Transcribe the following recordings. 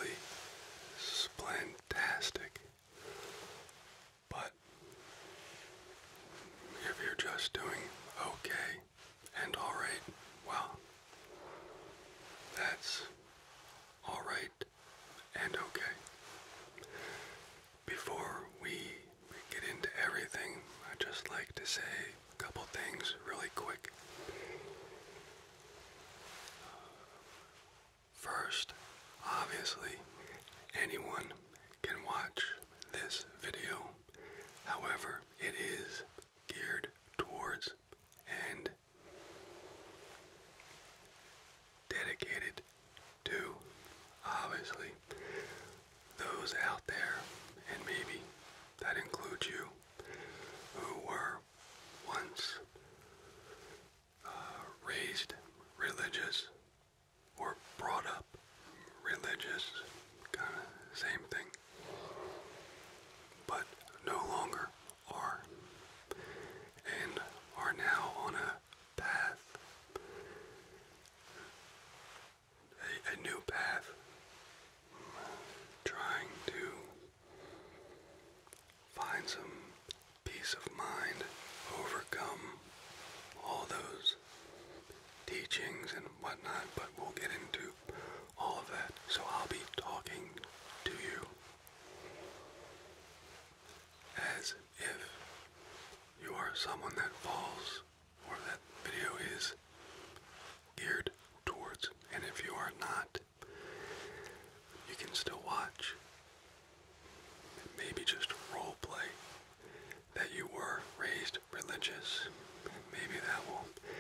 absolutely splentastic. But if you're just doing okay and alright, well, that's alright and okay. Before we get into everything, I'd just like to say a couple things really quick. First, obviously, anyone can watch this video. However, it is geared towards and dedicated to, obviously, those out there, and maybe that includes you, who were once raised religious or brought up religious, kind of same thing, but no longer are, and are now on a path, a new path, trying to find some peace of mind, overcome all those teachings and whatnot, but we'll get into all of that. So I'll be talking to you as if you are someone that falls, or that video is geared towards. And if you are not, you can still watch. Maybe just role play that you were raised religious. Maybe that will,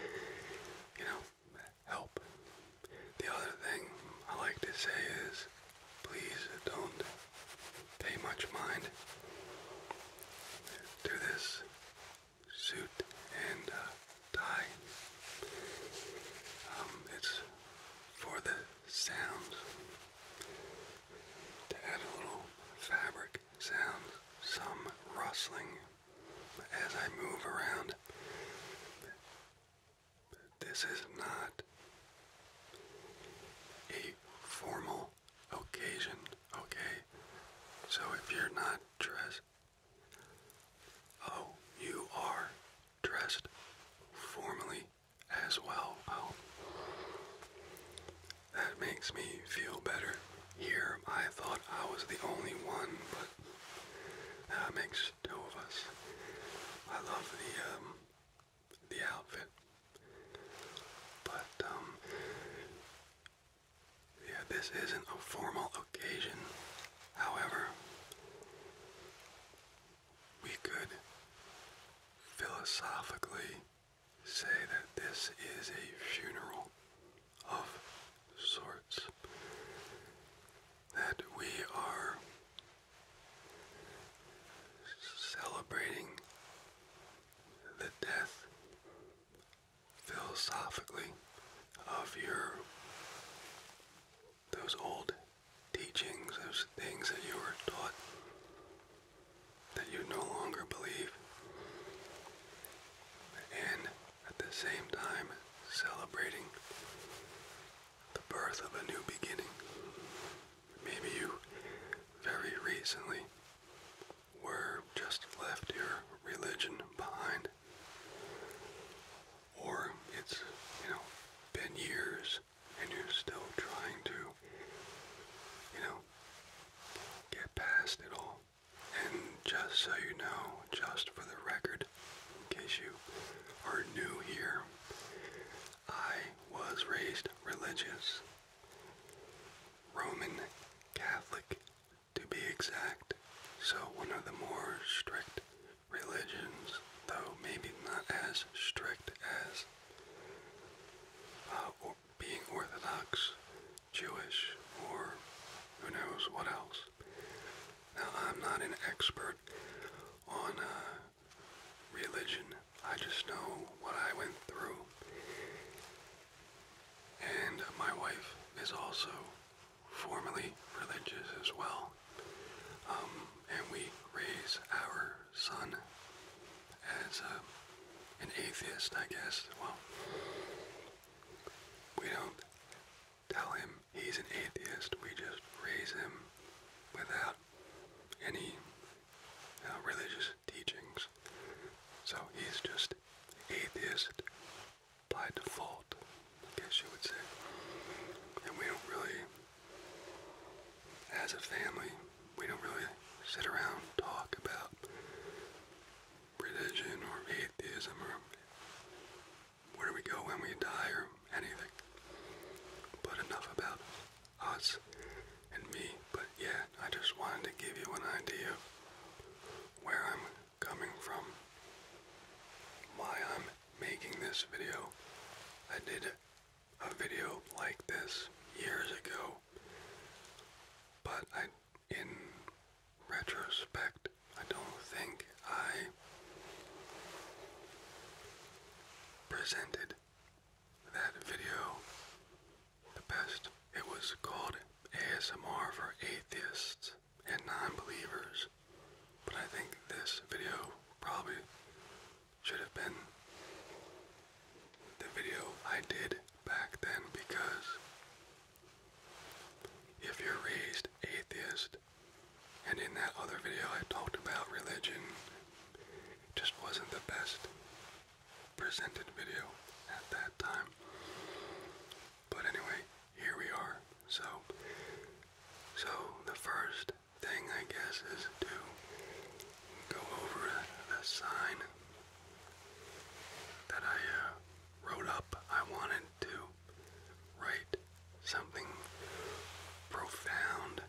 help. The other thing I like to say is, please don't pay much mind to this suit and tie. It's for the sounds, to add a little fabric sound, some rustling as I move around. This is not a formal occasion, okay? So if you're not dressed, oh, you are dressed formally as well. Oh, that makes me feel better. Here, I thought I was the only one, but that makes two of us. I love the outfit. But, yeah, this isn't a formal occasion. However, we could philosophically say that this is a funeral of sorts. That we are celebrating the death, philosophically, of those old teachings, those things that you were taught that you no longer believe, and at the same time celebrating the birth of a new beginning. Maybe you very recently were just left your religion behind, or it's, been years and you're still trying to, get past it all. And just so you know, just for the record, in case you are new here, I was raised religious, Roman Catholic to be exact, so one of the more strict religions, though maybe not as strict as being Orthodox, Jewish, or who knows what else. Now, I'm not an expert on religion. I just know what I went through. And my wife is also formally religious as well. And we raise our son as an atheist, I guess. Well, we don't tell him he's an atheist. We just raise him as a family, we don't really sit around and talk about religion or atheism or where do we go when we die or anything. But enough about us and me. But yeah, I just wanted to give you an idea of where I'm coming from, why I'm making this video. I did a video like this years ago, but in retrospect, I don't think I presented that video the best. It was called ASMR for Atheists and Nonbelievers, but I think this video probably should have been the video I did back then, because if you're raised atheist, and in that other video I talked about religion, just wasn't the best presented video at that time. But anyway, here we are. So the first thing, I guess, is to go over the sign that I wrote up. I wanted to write something profound,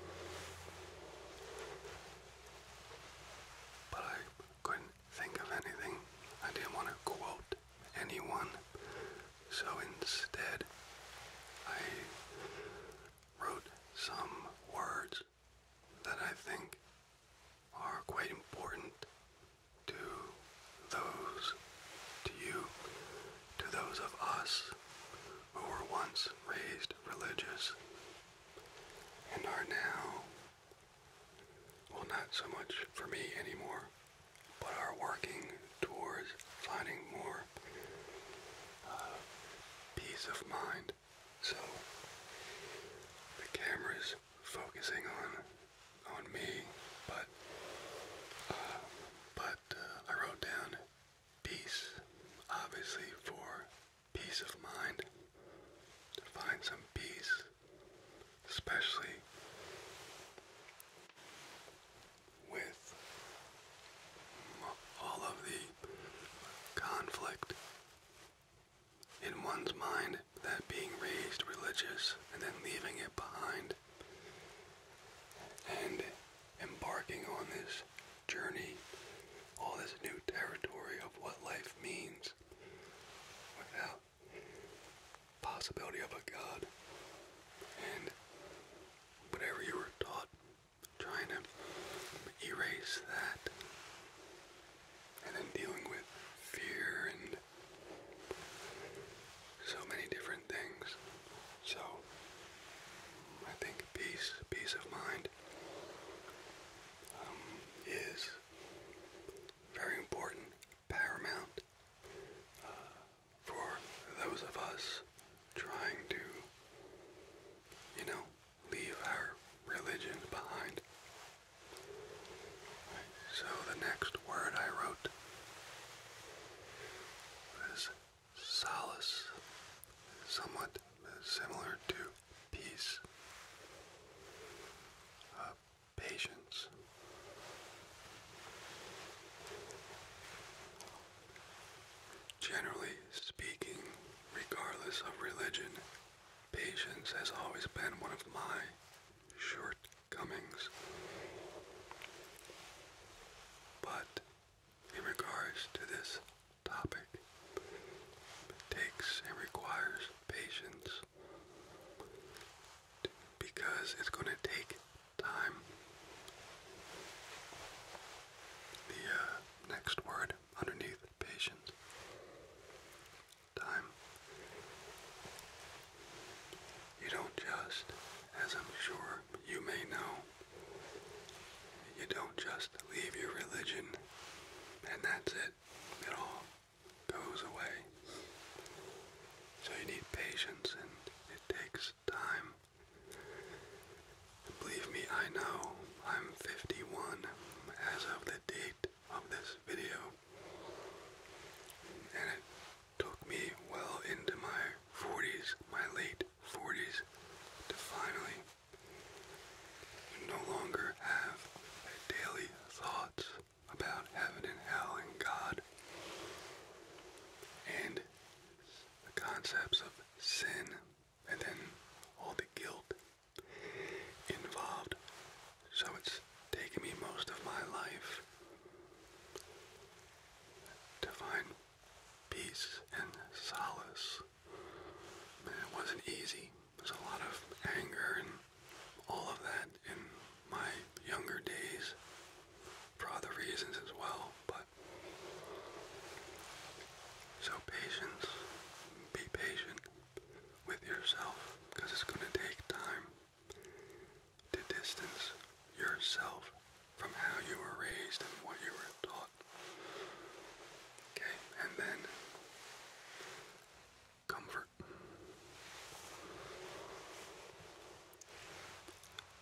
but I couldn't think of anything. I didn't want to quote anyone, so instead I wrote some words that I think are quite important to you, to those of us who were once raised religious and are now, well, not so much for me anymore, but are working towards finding more peace of mind. So the camera's focusing on me, but I wrote down peace, obviously for peace of mind, to find some peace, especially with all of the conflict in one's mind, that being raised religious and then leaving it behind and embarking on this journey, all this new territory of what life means without possibility of a God, and whatever you were taught, trying to erase that, and then dealing with fear and so many different things. So I think peace of mind is very important, paramount for those of us trying to, leave our religion behind. So the next word I wrote was solace, somewhat similar to peace, patience. Generally speaking, regardless of religion, patience has always been one of my shortcomings. But in regards to this topic, it takes and requires patience, because it's going to take time. The next word underneath patience, time. You don't just, as I'm sure you may know, you don't just leave your religion and that's it. It all goes away. So you need patience, and it takes time. Believe me, I know. I'm 51 as of the date of this video, and it took me well into my 40s, my late 40s, to finally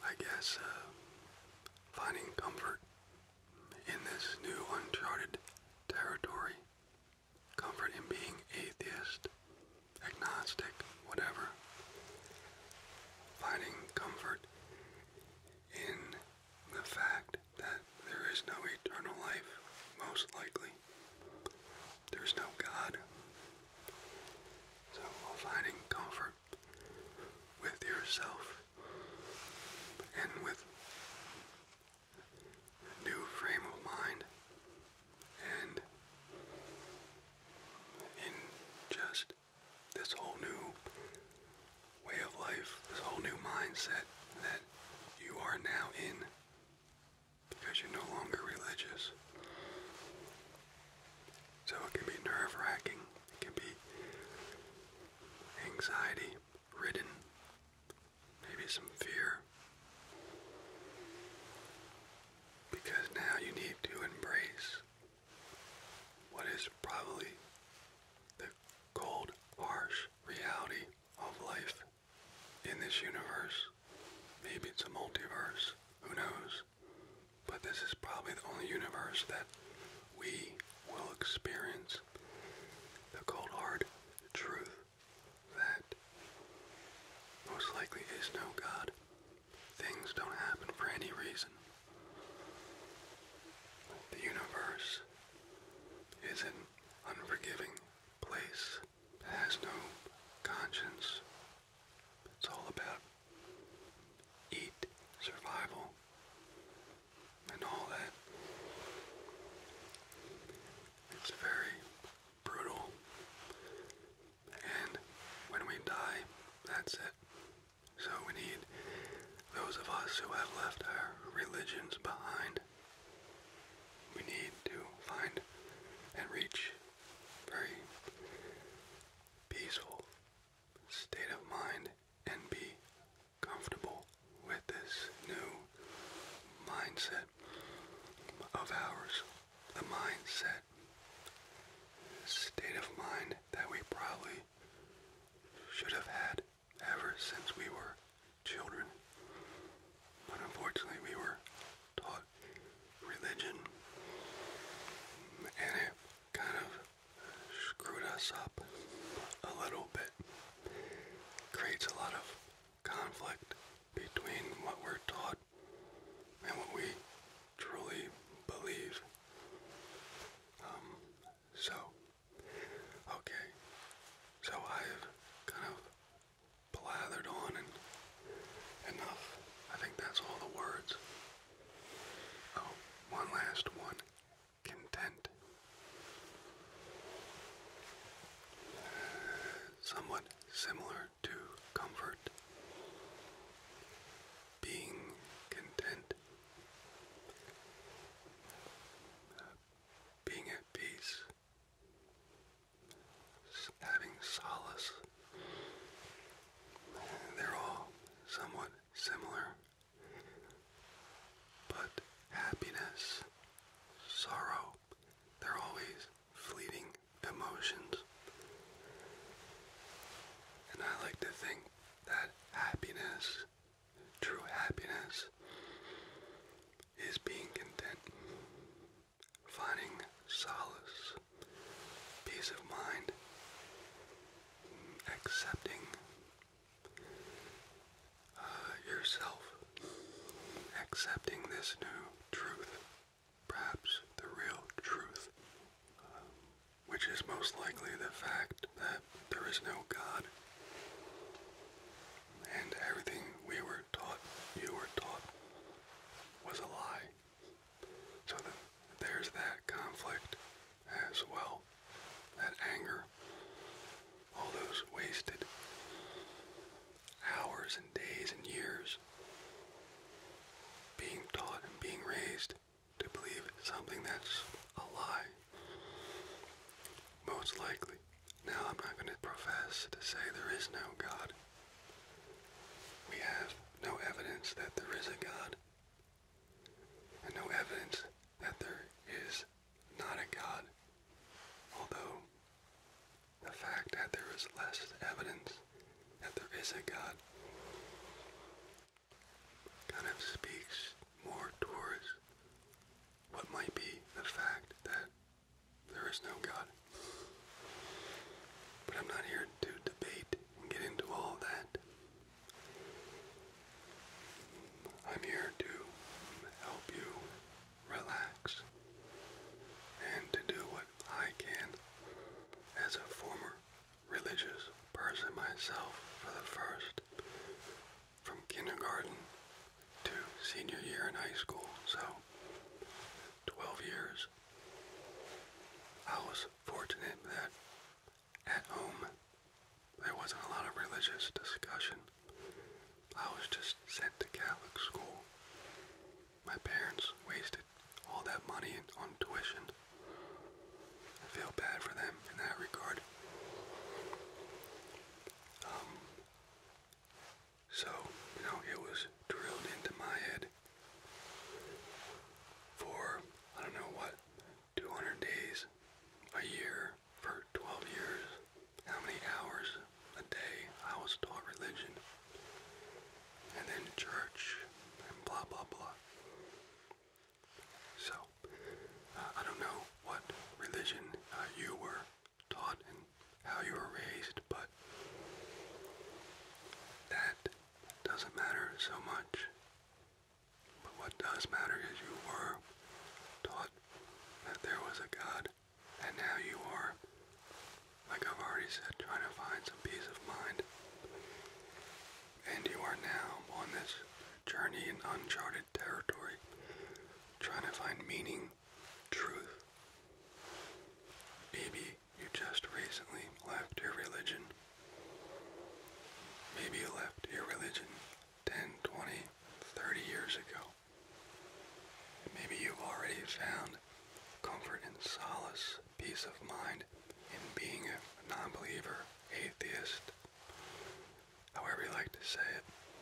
I guess, finding comfort in this new uncharted territory. Comfort in being atheist, agnostic, whatever. Finding comfort in the fact that there is no eternal life, most likely. There's no God. So finding comfort with yourself and with a new frame of mind and in just this whole new way of life, this whole new mindset that you are now in because you're no longer religious. So it can be nerve-wracking, it can be anxiety-ridden, maybe some fear, because now you need to embrace what is probably the cold, harsh reality of life in this universe. Maybe it's a multiverse, who knows? But this is probably the only universe that we will experience the cold, hard truth that most likely is no God. Things don't happen for any reason. The universe is an unforgiving place. It has no conscience. It's all about eat, survival, and all that. It's very brutal. And when we die, that's it. So we need those of us who have left our religions behind. We need to find and reach very peaceful state of mind and be comfortable with this new mindset of ours. The mindset, state of mind that we probably should have had ever since we were children. But unfortunately we were taught religion and it kind of screwed us up a little bit. Creates a lot of conflict between what we're taught and what we truly believe. Okay, so I've kind of blathered on and enough. I think that's all the words. Oh, one last one. Content. Somewhat similar to comfort. Being content. Being at peace. Having solace. They're all somewhat similar. But happiness, sorrow, they're always fleeting emotions. And I like to think that happiness, true happiness, is being content, finding solace, peace of mind, accepting yourself, accepting this new truth, perhaps the real truth, which is most likely the fact that there is no God. And everything we were taught, you were taught, was a lie. So there's that conflict as well, that anger, all those wasted hours and days and years being taught and being raised to believe something that's a lie. Most likely. Now, I'm not going to profess to say there is no God. We have no evidence that there is a God, and no evidence that there is not a God, although the fact that there is less evidence that there is a God kind senior year in high school, so 12 years. I was fortunate that at home there wasn't a lot of religious discussion. I was just sent to Catholic school. My parents wasted all that money on tuition. I feel bad for them in that regard. So, it was drilled into my head for, I don't know what, 200 days, a year, for 12 years. How many hours a day I was taught religion. And then church, and blah, blah, blah. So, I don't know what religion you were taught and how you were raised, but that doesn't matter so much. But what does matter is you were taught that there was a God, and now you are, like I've already said, trying to find some peace of mind. And you are now on this journey in uncharted territory, trying to find meaning, truth. Maybe you just recently left your religion. Maybe you left your religion 10, 20, 30 years ago. Maybe you've already found comfort and solace, peace of mind in being a non-believer, atheist, however you like to say it,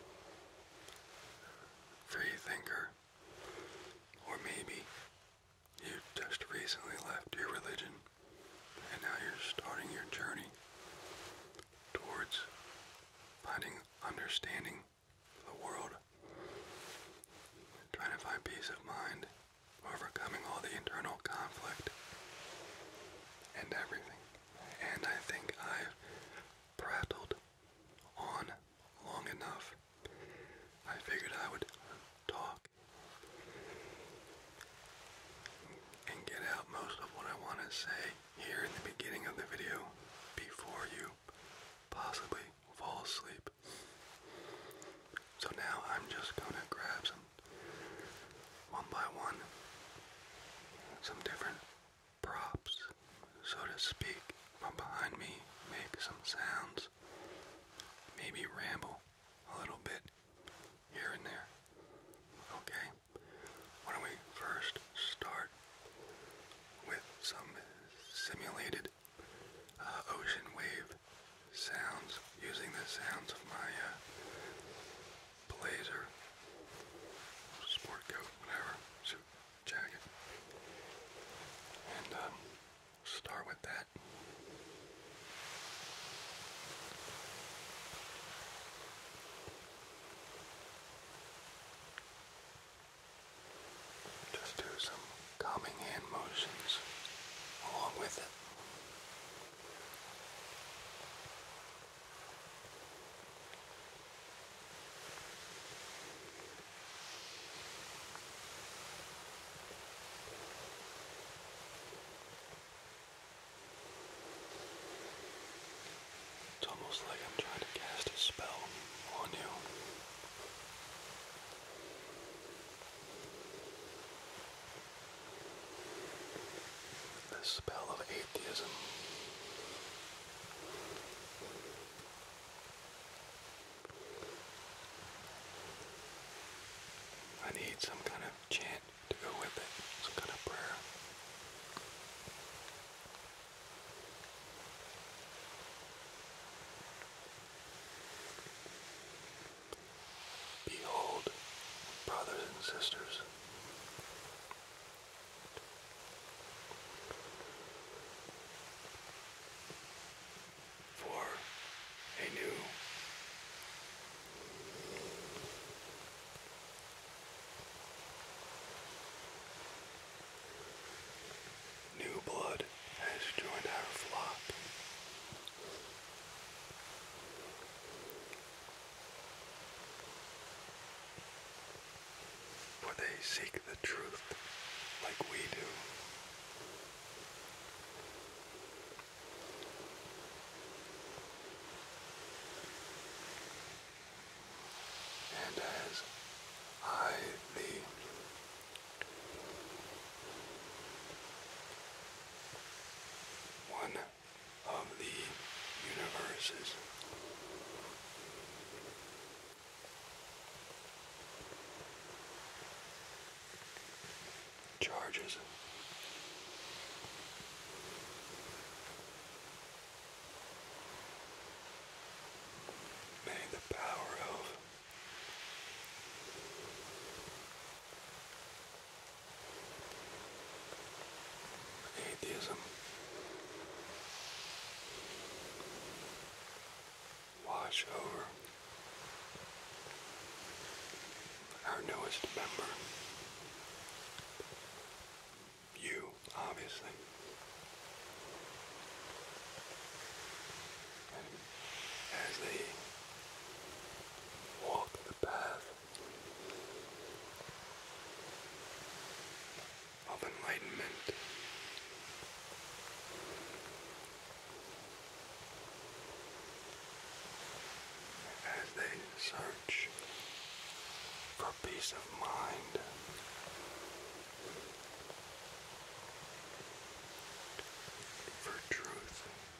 free thinker, or maybe you just recently left your religion and now you're starting your journey towards finding understanding of the world, trying to find peace of mind, overcoming all the internal conflict and everything. And I think I've prattled on long enough. I figured I would talk and get out most of what I want to say here in the beginning of the video before you possibly fall asleep. So now I'm just going to grab some, one by one, some different props, so to speak, from behind me, make some sounds, maybe ramble a little bit here and there. Okay? Why don't we first start with some simulated ocean wave sounds, using the sounds of my blazer, sport coat, whatever, suit, jacket. And start with that. Just do some calming hand motions along with it. It's almost like I'm trying to cast a spell on you. The spell of atheism. I need some kind of chant to go with it, some kind of prayer. Behold, brothers and sisters, for a new blood has joined our flock. For they seek the truth like we do. And as I emerges. May the power of atheism wash over our newest member. You, obviously. And as they walk the path of enlightenment, as they search for peace of mind, for truth,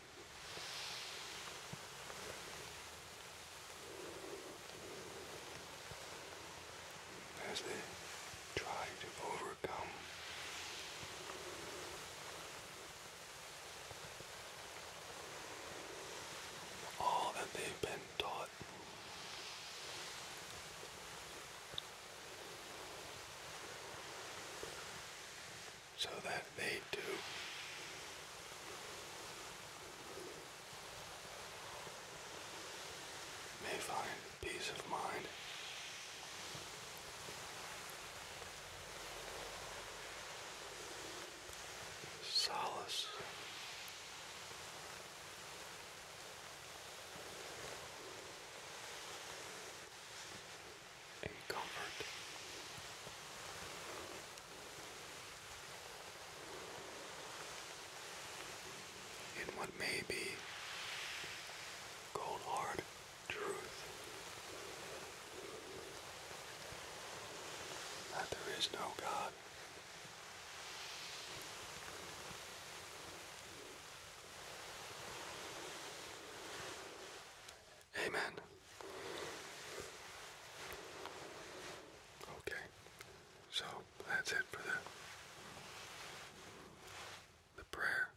as they try to overcome all that they've been taught, so that they too may find peace of mind. Solace. And comfort. In what may be cold hard truth, that there is no God. Amen. Okay, so that's it for the prayer,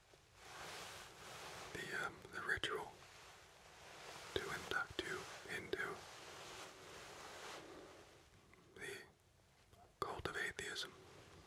the ritual to induct you into the cult of atheism.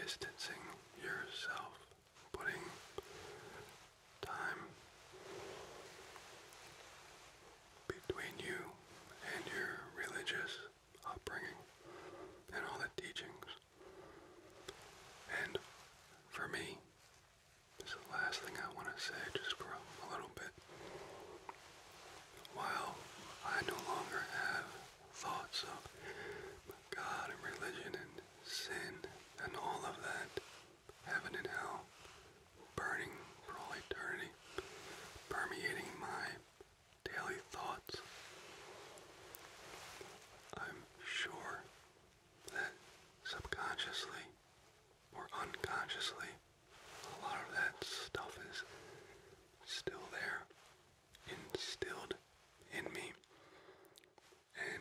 distancing yourself, putting time between you and your religious upbringing and all the teachings. And for me, this is the last thing I want to say just for a little bit. While I no longer have thoughts of God and religion and sin and all of that, heaven and hell, burning for all eternity, permeating my daily thoughts, I'm sure that subconsciously or unconsciously, a lot of that stuff is still there, instilled in me. And,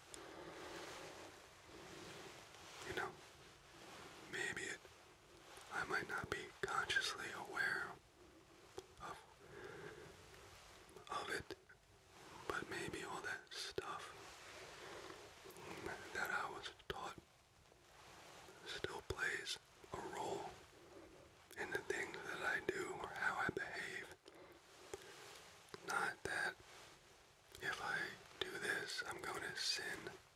maybe I might not be consciously aware of it, but maybe all that stuff that I was taught still plays a role in the things that I do or how I behave. Not that if I do this, I'm going to sin,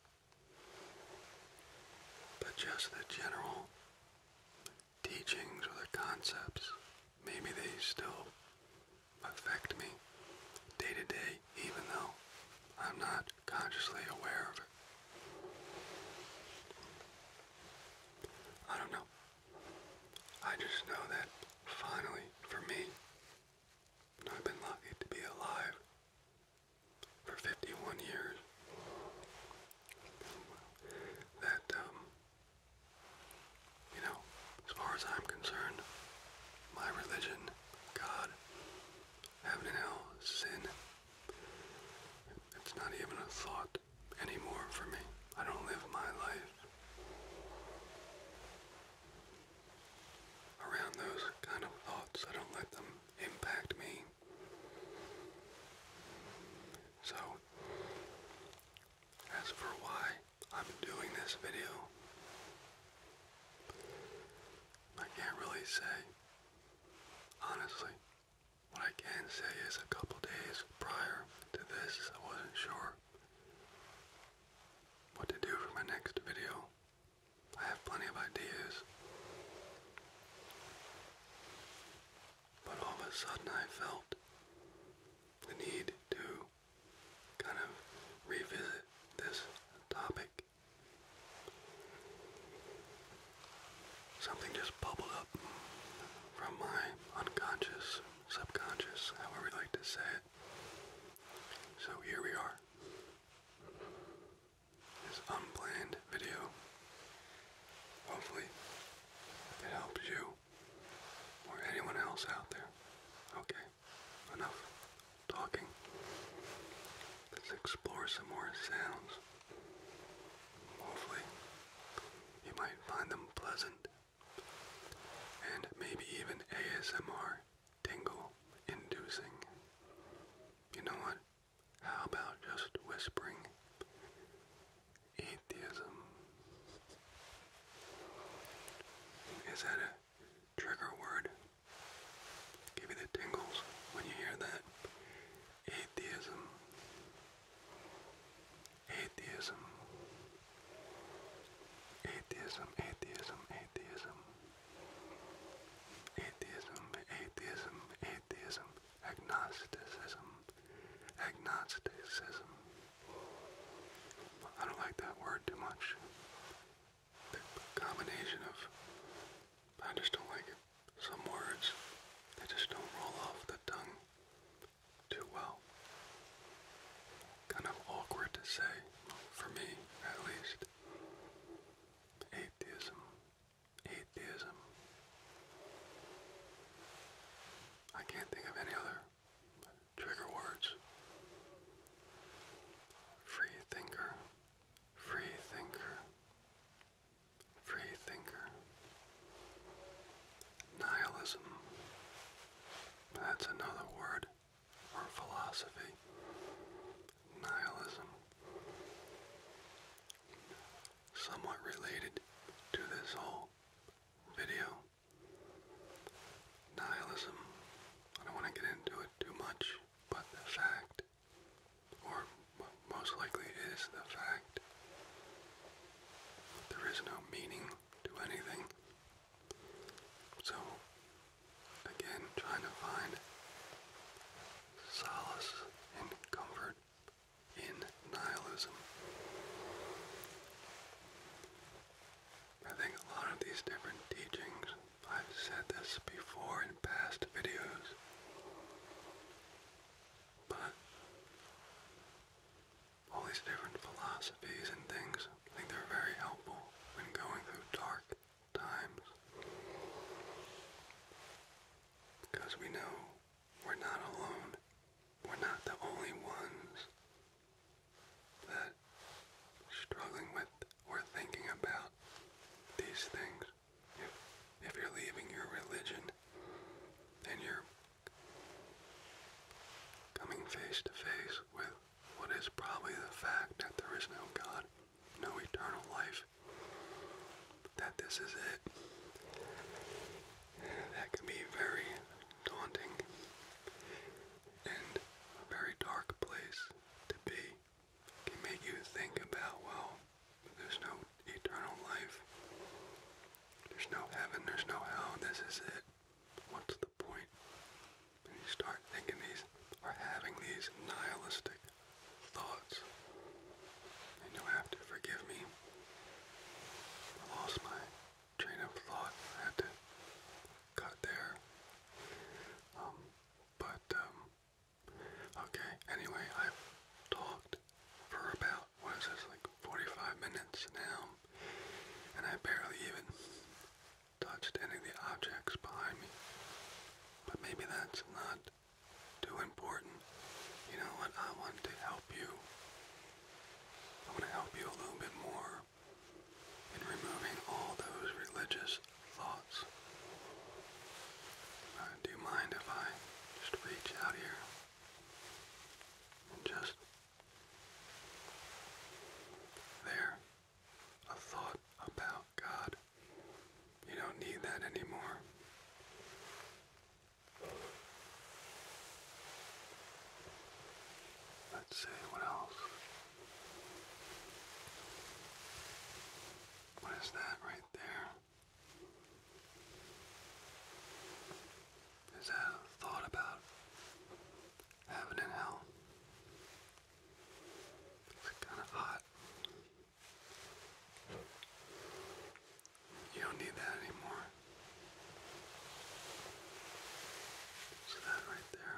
but just the general teachings or the concepts, maybe they still affect me day to day, even though I'm not consciously aware of it. I don't know. I just know that finally, for me, I've been lucky to be alive for 51 years. That, as far as I'm concerned, my religion, God, heaven and hell, sin, it's not even a thought anymore for me. I don't live my life around those kind of thoughts. I don't let them impact me. So, as for why I'm doing this video, I can't really say. Honestly, what I can say is a couple days prior to this, I wasn't sure what to do for my next video. I have plenty of ideas, but all of a sudden I felt the need to kind of revisit this topic. Something just bubbled up from my unconscious, subconscious, however you like to say it. So here we are. This unplanned video. Hopefully it helps you or anyone else out there. Okay, enough talking. Let's explore some more sounds. Hopefully you might find them pleasant. And maybe even ASMR tingle inducing. You know what? How about just whispering atheism? Is that a trigger word? Give you the tingles when you hear that? Atheism. Atheism. Atheism, atheism, atheism. Atheism, atheism, atheism, agnosticism, agnosticism. I don't like that word too much. The combination of, I just don't like it. Some words, they just don't roll off the tongue too well. Kind of awkward to say, for me at least. Atheism, atheism. I can't think of any other trigger words. Free thinker, free thinker, free thinker. Nihilism. That's another word, or philosophy. Nihilism. Somewhat related to this whole this before in past videos, but all these different philosophies and things, I think they're very helpful when going through dark times. Because we know we're not alone. We're not the only ones that are struggling with or thinking about these things. If you're leaving your religion and you're coming face to face with what is probably the fact that there is no God, no eternal life, that this is it, that can be very daunting and a very dark place to be. It can make you think about, well, there's no eternal life, there's no heaven, there's no hell, this is it. What's the point? And you start thinking these, or having these nihilistic thoughts. And you'll have to forgive me. I lost my train of thought. I had to cut there. Okay, anyway, I've talked for about, what is this, like 45 minutes now, and I barely even touched any of the objects behind me. But maybe that's not too important. You know what, I want to help you. I want to help you a little bit more in removing all those religious thoughts. Do you mind if I just reach out here and just there, a thought about God? You don't need that anymore. Let's see, what else? What is that right there? Is that a thought about heaven and hell? It's kind of hot. You don't need that anymore. Is that right there?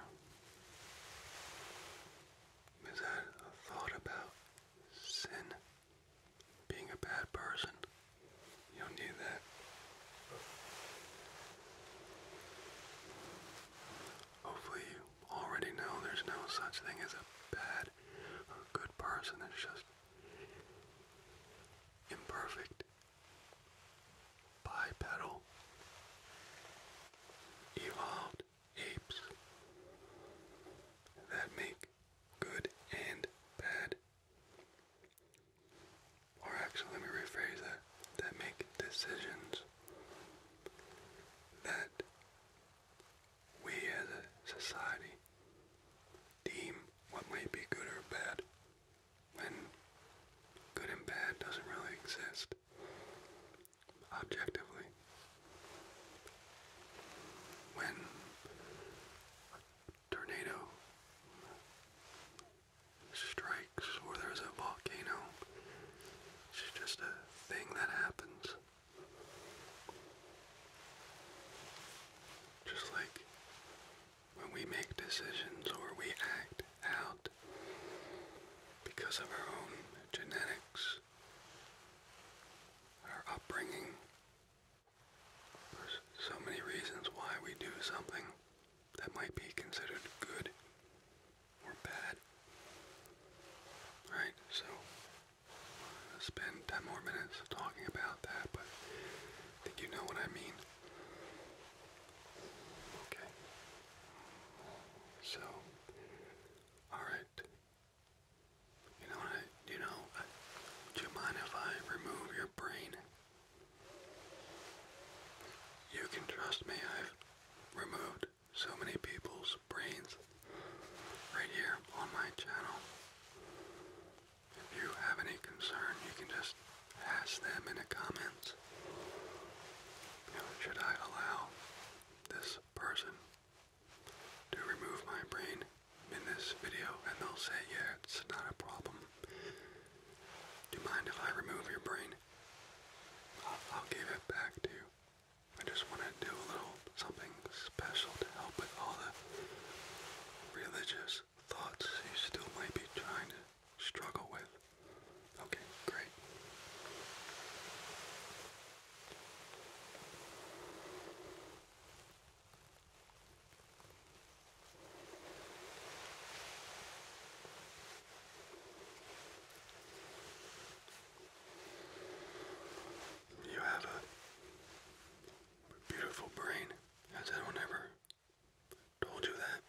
Is that a thought about sin? Being a bad person? You don't need that. Hopefully you already know there's no such thing as a bad or good person. It's just imperfect, bipedal, evolved apes that make good and bad. Or actually, let me rephrase that. That make decisions that we as a society deem what might be good or bad, when good and bad doesn't really exist objectively. When a tornado strikes or there's a volcano, it's just a thing that happens. Just like when we make decisions or we act out because of our own genetics, our upbringing, there's so many reasons why we do something that might be considered good or bad. Right, so I'm gonna spend 10 more minutes talking about that, but I think you know what I mean. Okay. So, alright. Do you mind if I remove your brain? You can trust me, I've removed so many people's brains right here on my channel. If you have any concern, you can just ask them in the comments. Should I allow this person to remove my brain in this video? And they'll say, yeah, it's not a problem. Do you mind if I remove your brain? I'll give it back to you. I just want to do a little religious thoughts you still might be trying to struggle with? Okay, great. You have a beautiful brain. Has anyone ever told you that?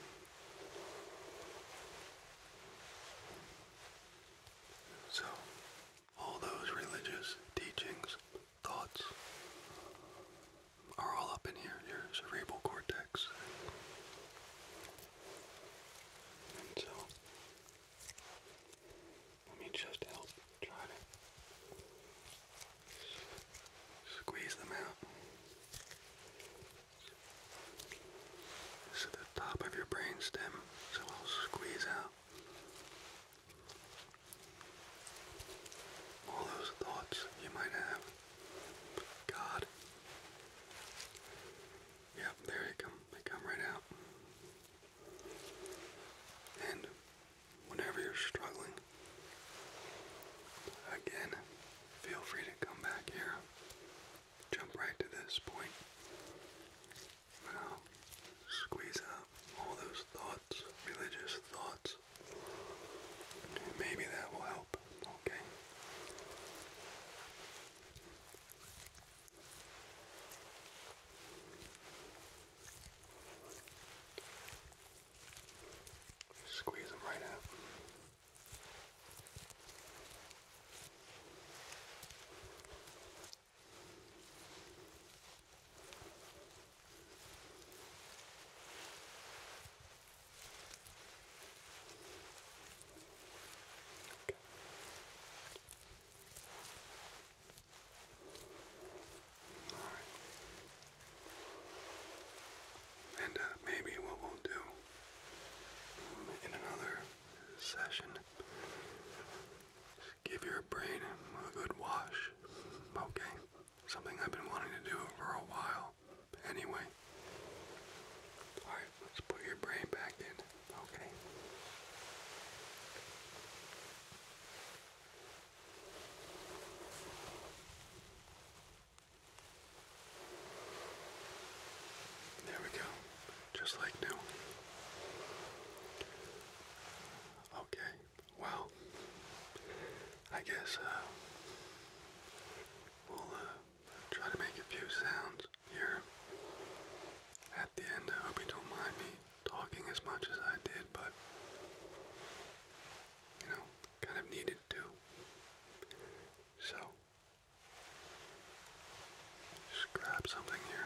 So, all those religious teachings, thoughts, are all up in here, your cerebral cortex. And so, let me just help try to squeeze them out. This is the top of your brain stem, so I'll squeeze out all those thoughts you might have. God. Yep, there you come. They come right out. And whenever you're struggling, again, feel free to come back here. Jump right to this point. Now, squeeze out all those thoughts, religious thoughts. Maybe that will help, okay? Squeeze them right out. And maybe what we'll do in another session is give your brain a good wash. Okay? Something I've been wanting to do for a while. Anyway. Alright, let's put your brain back in. Okay? There we go. Just like new. Okay, well, I guess we'll try to make a few sounds here at the end. I hope you don't mind me talking as much as I did, but, you know, kind of needed to. So, just grab something here.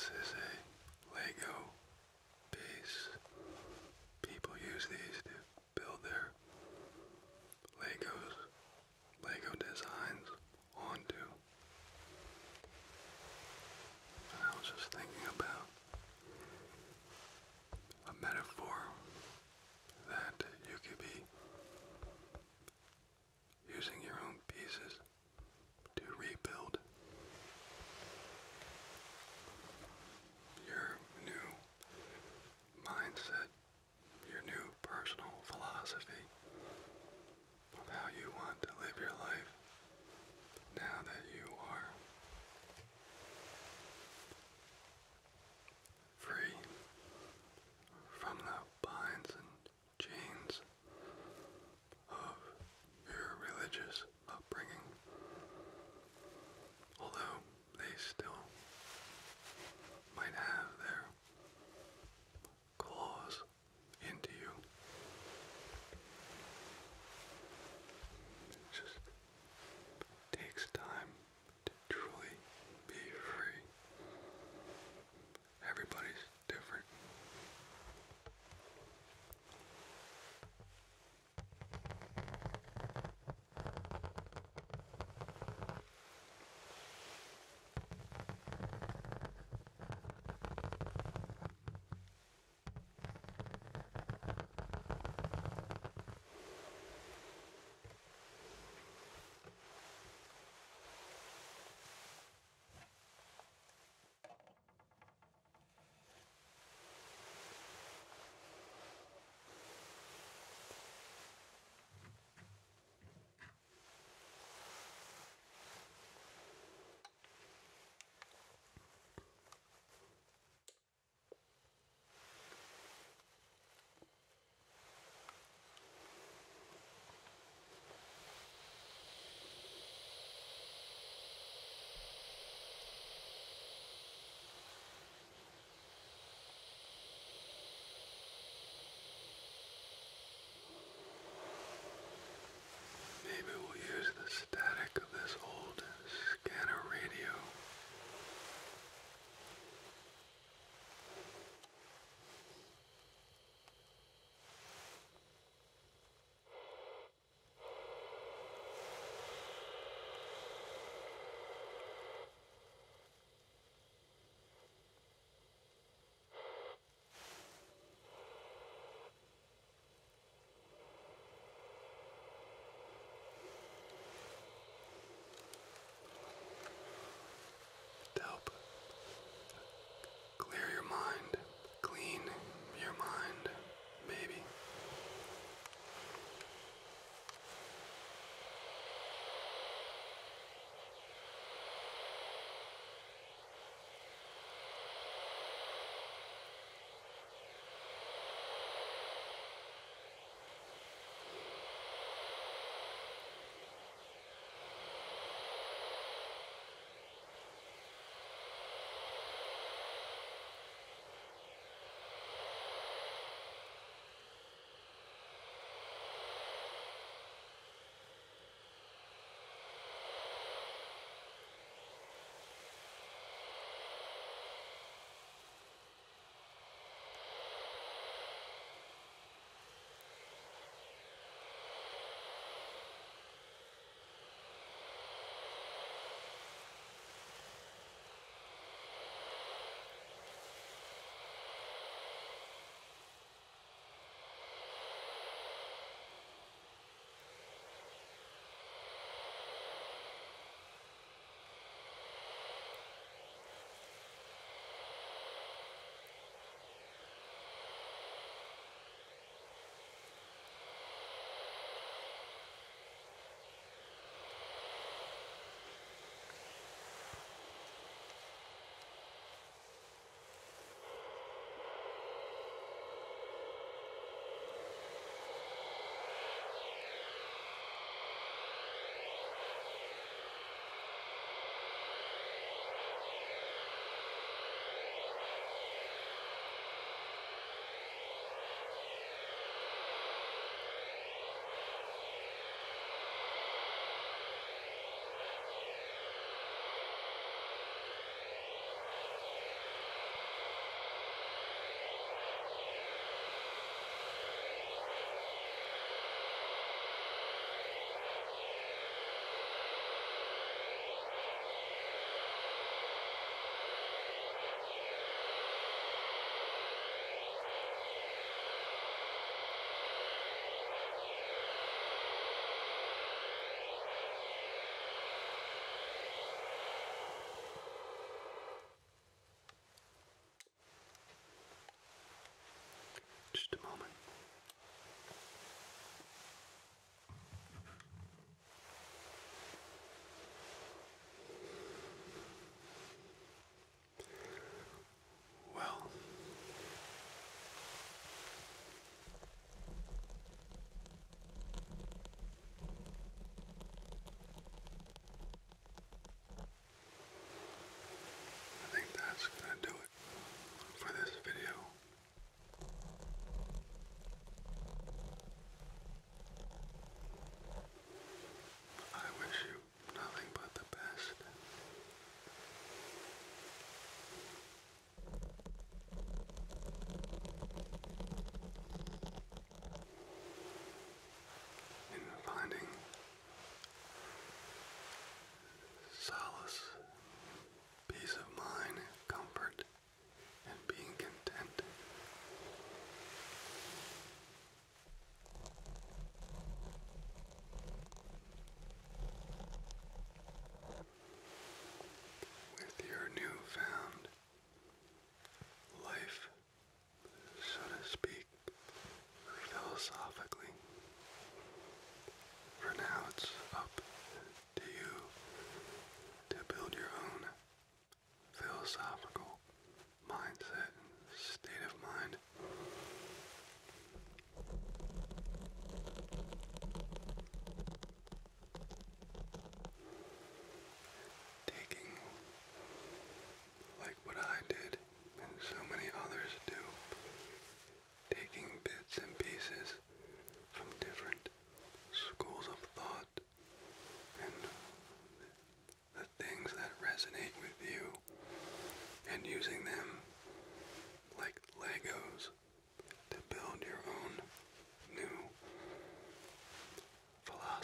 This is a Lego piece. People use these to build their Lego designs onto. And I was just thinking about a metaphor that you could be using your own pieces to rebuild.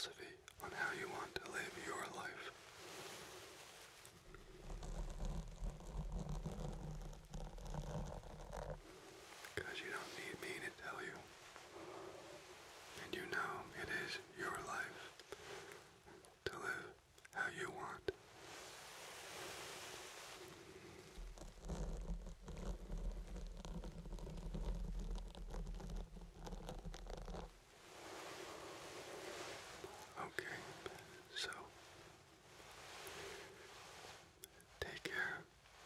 philosophy on how you want to live your life. Because you don't need me to tell you. And you know it is your life to live how you want. Okay, so take care.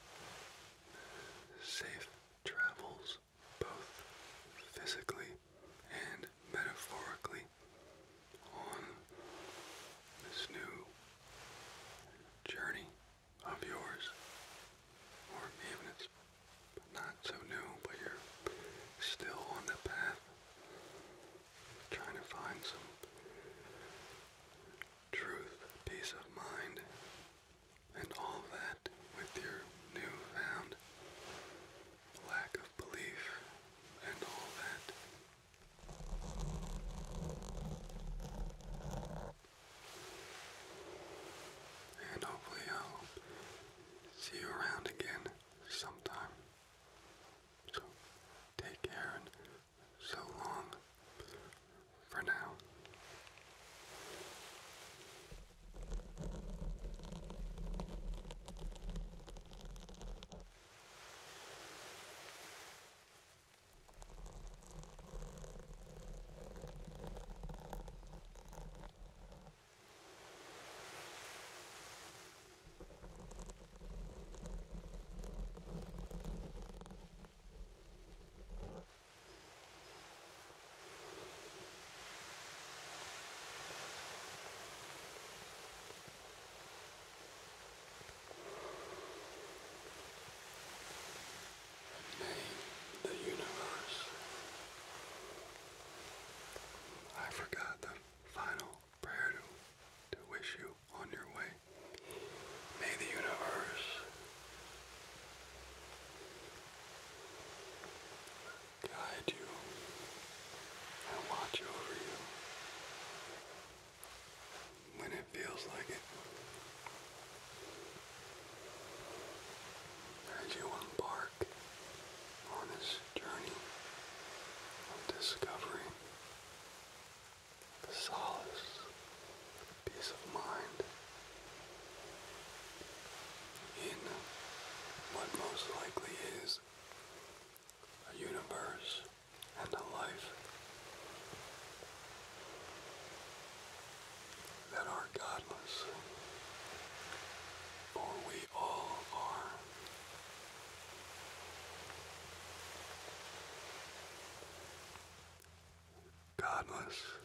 Safe travels, both physically and metaphorically, on this new journey of yours. Or even it's not so new, but you're still on the path, trying to find some truth, peace of mind, and all of that with your newfound lack of belief and all that. And hopefully I'll see you around again sometime. So take care and so long for now. May the universe, I forgot the final prayer to wish you on your way. May the universe guide you and watch over you when it feels like it. As you embark on this journey of discovering the solace, peace of mind in what most likely is a universe and a life that are godless, for we all are. Godless